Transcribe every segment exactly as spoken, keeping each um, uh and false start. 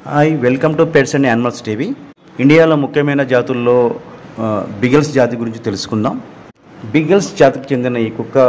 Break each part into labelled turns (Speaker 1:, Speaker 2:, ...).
Speaker 1: Hi welcome to pets and animals TV. ఇండియాలో ముఖ్యమైన జాతుల్లో బిగల్స్ జాతి గురించి తెలుసుకుందాం. బిగల్స్ జాతికి చెందిన ఈ కుక్క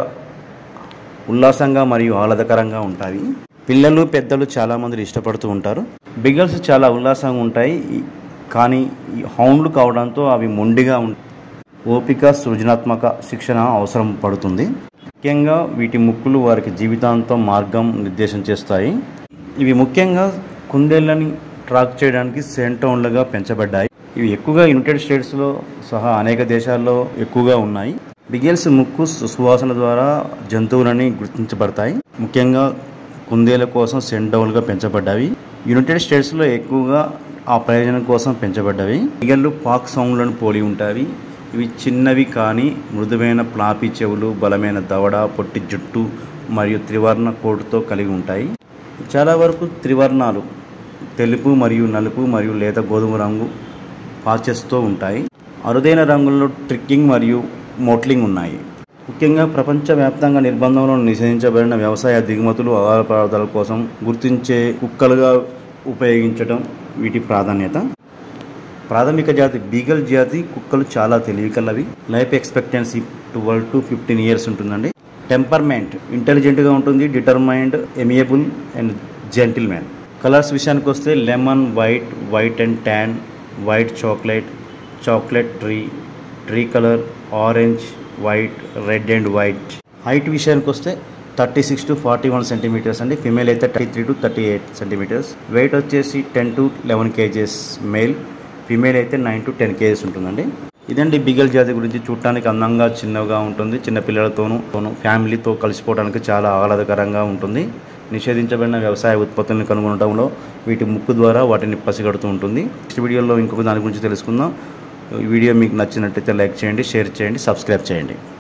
Speaker 1: ఉల్లాసంగా మరియు ఆహ్లాదకరంగా ఉంటాయి. పిల్లలు పెద్దలు చాలామంది ఇష్టపడుతూ ఉంటారు. బిగల్స్ చాలా ఉల్లాసంగా ఉంటాయి, కానీ హౌండ్లు కావడంతో అవి మొండిగా ఉంటాయి. ఓపిక, సృజనాత్మక శిక్షణ అవసరం పడుతుంది. ముఖ్యంగా వీటి ముక్కులు వారికి జీవితాంతం మార్గం నిర్దేశం చేస్తాయి. ఇవి ముఖ్యంగా కుందేళ్ళని ట్రాక్ చేయడానికి సెంటౌన్లుగా పెంచబడ్డాయి. ఇవి ఎక్కువగా యునైటెడ్ స్టేట్స్లో సహా అనేక దేశాల్లో ఎక్కువగా ఉన్నాయి. బిగల్స్ ముక్కు సువాసన ద్వారా జంతువులని గుర్తించబడతాయి. ముఖ్యంగా కుందేళ్ళ కోసం సెంటౌన్లుగా పెంచబడ్డాయి. యునైటెడ్ స్టేట్స్లో ఎక్కువగా ఆ ప్రయోజనం కోసం పెంచబడ్డవి. బిగళ్ళు పాక్ సౌండ్లను పోలి ఉంటాయి. ఇవి చిన్నవి కానీ మృదువైన ప్లాపీ చెవులు, బలమైన దవడ, పొట్టి జుట్టు మరియు త్రివర్ణ కోటుతో కలిగి ఉంటాయి. చాలా వరకు త్రివర్ణాలు తెలుపు మరియు నలుపు మరియు లేత గోధుమ రంగు పాచెస్తో ఉంటాయి. అరుదైన రంగుల్లో ట్రిక్కింగ్ మరియు మోట్లింగ్ ఉన్నాయి. ముఖ్యంగా ప్రపంచవ్యాప్తంగా నిర్బంధంలో నిషేధించబడిన వ్యవసాయ దిగుమతులు, ఆహార పదార్థాల కోసం గుర్తించే కుక్కలుగా ఉపయోగించడం వీటి ప్రాధాన్యత. ప్రాథమిక జాతి బీగల్ జాతి కుక్కలు చాలా తెలివికలవి. Life expectancy twelve to fifteen years ఉంటుందండి. టెంపర్మెంట్ ఇంటెలిజెంట్గా ఉంటుంది, determined, amiable and gentlemen. Colours విషయానికి వస్తే lemon, white, white and tan, white chocolate, chocolate tri, tri colour, orange, white, red and white. Height విషయానికి వస్తే thirty six to forty one centimetres అండి. Female అయితే thirty three to thirty eight centimetres. Weight వచ్చేసి ten to eleven kgs male. Female అయితే nine to ten kgs ఉంటుందండి. ఇదండి బిగల్ జాతి గురించి. చూడటానికి అందంగా చిన్నగా ఉంటుంది. చిన్న పిల్లలతోనూ ఫ్యామిలీతో కలిసిపోవడానికి చాలా ఆహ్లాదకరంగా ఉంటుంది. నిషేధించబడిన వ్యవసాయ ఉత్పత్తులను కనుగొనడంలో వీటి ముక్కు ద్వారా వాటిని పసిగడుతూ ఉంటుంది. నెక్స్ట్ వీడియోలో ఇంకొక దాని గురించి తెలుసుకుందాం. ఈ వీడియో మీకు నచ్చినట్లయితే లైక్ చేయండి, షేర్ చేయండి, సబ్స్క్రైబ్ చేయండి.